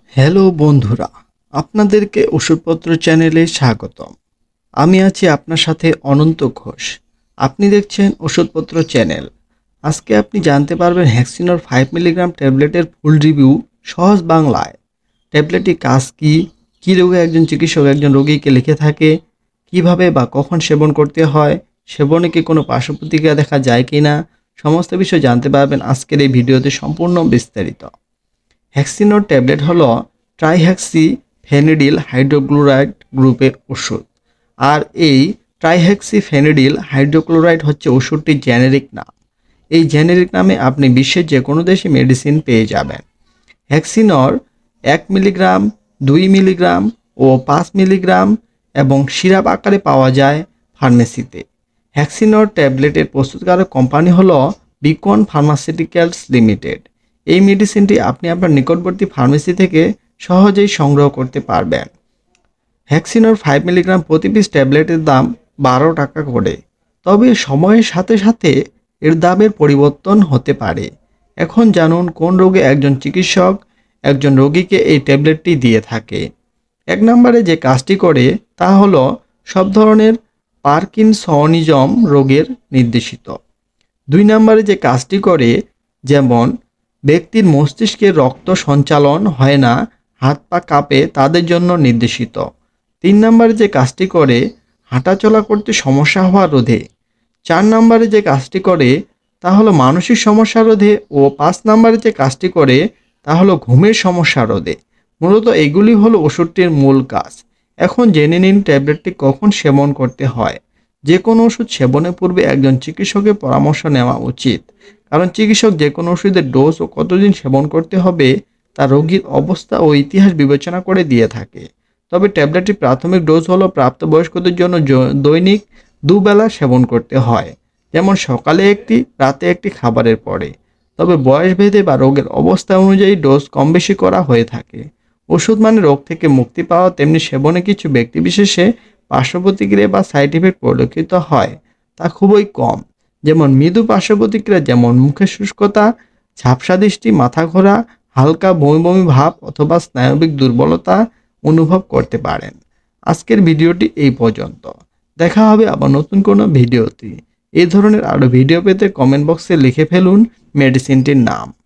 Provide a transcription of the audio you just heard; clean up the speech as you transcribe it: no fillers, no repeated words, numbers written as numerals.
Hello বন্ধুরা, আপনাদেরকে ওষুধপত্র চ্যানেলে স্বাগতম। আমি আছি আপনার সাথে অনন্ত ঘোষ। আপনি দেখছেন ওষুধপত্র চ্যানেল। আজকে আপনি জানতে পারবেন হ্যাক্সিনর 5 মিলিগ্রাম ট্যাবলেটের ফুল রিভিউ সহজ বাংলায়। ট্যাবলেটটি কাজ কী, কী রোগে একজন চিকিৎসক একজন রোগীকে লিখে থাকে, কিভাবে বা কখন সেবন করতে হয়, সেবনে কি কোনো পার্শ্ব প্রতিক্রিয়া দেখা যায় কি না, সমস্ত বিষয় জানতে পারবেন আজকের এই ভিডিওতে সম্পূর্ণ বিস্তারিত। হ্যাক্সিনোর ট্যাবলেট হলো ট্রাইহ্যাক্সি ফেনিডিল হাইড্রোক্লোরাইড গ্রুপের ওষুধ। আর এই ট্রাইহ্যাক্সি ফেনিডিল হাইড্রোক্লোরাইড হচ্ছে ওষুধটির জেনেরিক নাম। এই জেনেরিক নামে আপনি বিশ্বের যে কোনো দেশে মেডিসিন পেয়ে যাবেন। হ্যাক্সিনর 1 মিলিগ্রাম, 2 মিলিগ্রাম ও 5 মিলিগ্রাম এবং সিরাপ আকারে পাওয়া যায় ফার্মেসিতে। হ্যাক্সিনর ট্যাবলেটের প্রস্তুতকারক কোম্পানি হলো বিকন ফার্মাসিউটিক্যালস লিমিটেড। এই মেডিসিনটি আপনি আপনার নিকটবর্তী ফার্মেসি থেকে সহজেই সংগ্রহ করতে পারবেন। হ্যাক্সিনর 5 মিলিগ্রাম প্রতি পিস ট্যাবলেটের দাম 12 টাকা করে। তবে সময়ের সাথে সাথে এর দামের পরিবর্তন হতে পারে। এখন জানুন কোন রোগে একজন চিকিৎসক একজন রোগীকে এই ট্যাবলেটটি দিয়ে থাকে। 1 নম্বরে যে কাজটি করে তা হলো সব ধরনের পার্কিনসনিজম রোগের নির্দেশিত। 2 নম্বরে যে কাজটি করে, যেমন ব্যক্তির মস্তিষ্কে রক্ত সঞ্চালন হয় না, হাত পা কাঁপে, তাদের জন্য নির্দেশিত। 3 নম্বরে যে কাজটি করে হাঁটাচলা করতে সমস্যা হওয়া রোধে। 4 নম্বরে যে কাজটি করে তা হলো মানসিক সমস্যা রোধে ও 5 নম্বরে যে কাজটি করে তা হলো ঘুমের সমস্যা রোধে। মূলত এগুলি হলো ওষুধটির মূল কাজ। এখন জেনে নিন ট্যাবলেটটি কখন সেবন করতে হয়। যে কোনো ওষুধ সেবনের পূর্বে একজন চিকিৎসকের পরামর্শ নেওয়া উচিত, কারণ চিকিৎসক যে কোনো ওষুধের ডোজ ও কতদিন সেবন করতে হবে তা রোগীর অবস্থা ও ইতিহাস বিবেচনা করে দিয়ে থাকে। তবে ট্যাবলেটটির প্রাথমিক ডোজ হলো প্রাপ্তবয়স্কদের জন্য দৈনিক 2 বেলা সেবন করতে হয়, যেমন সকালে একটি, রাতে একটি খাবারের পরে। তবে বয়স ভেদে বা রোগের অবস্থা অনুযায়ী ডোজ কম বেশি করা হয়ে থাকে। ওষুধ মানে রোগ থেকে মুক্তি পাওয়া, তেমনি সেবনে কিছু ব্যক্তিবিশেষে পার্শ্ব প্রতিক্রিয়া বা সাইড ইফেক্ট পরিলক্ষিত হয়, তা খুবই কম। যেমন মৃদু পার্শ্ব প্রতিক্রিয়া, যেমন মুখের শুষ্কতা, ঝাপসা দৃষ্টি, মাথা ঘোরা, হালকা বমি বমি ভাব অথবা স্নায়বিক দুর্বলতা অনুভব করতে পারেন। আজকের ভিডিওটি এই পর্যন্ত। দেখা হবে আবার নতুন কোনো ভিডিওতে। এই ধরনের আরও ভিডিও পেতে কমেন্ট বক্সে লিখে ফেলুন মেডিসিনটির নাম।